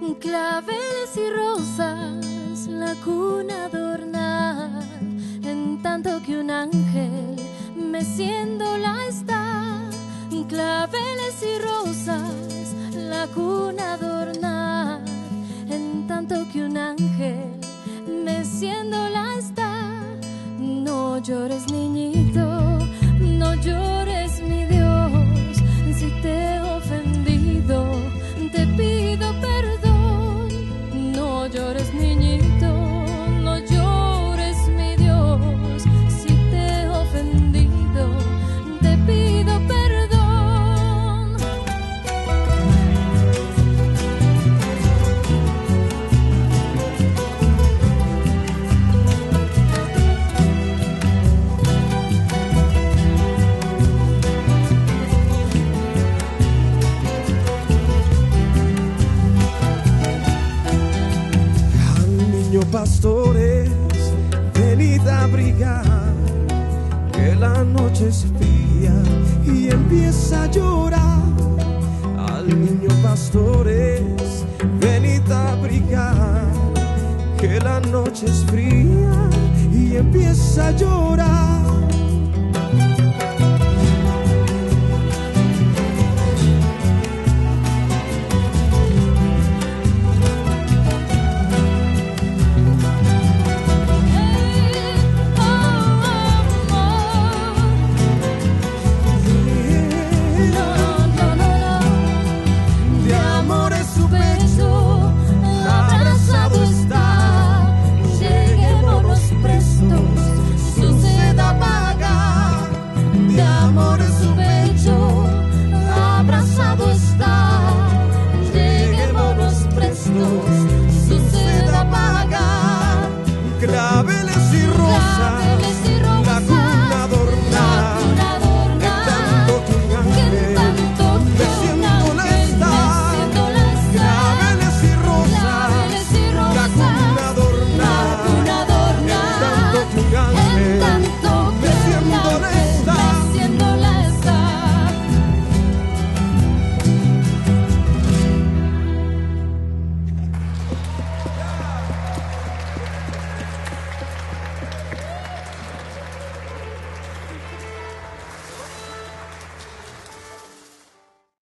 claveles y rosas la cuna adornan, en tanto que un ángel meciéndola está. Claveles y rosas la cuna adornan, en tanto que un ángel meciéndola está. No llores, niñito, no llores, mi Dios, si te he ofendido, te pido perdón. No llores, niñito, no llores, mi Dios, si te he ofendido, te pido perdón. Pastores, venid a abrigar, que la noche es fría y empieza a llorar. Al niño pastores, venid a abrigar, que la noche es fría y empieza a llorar.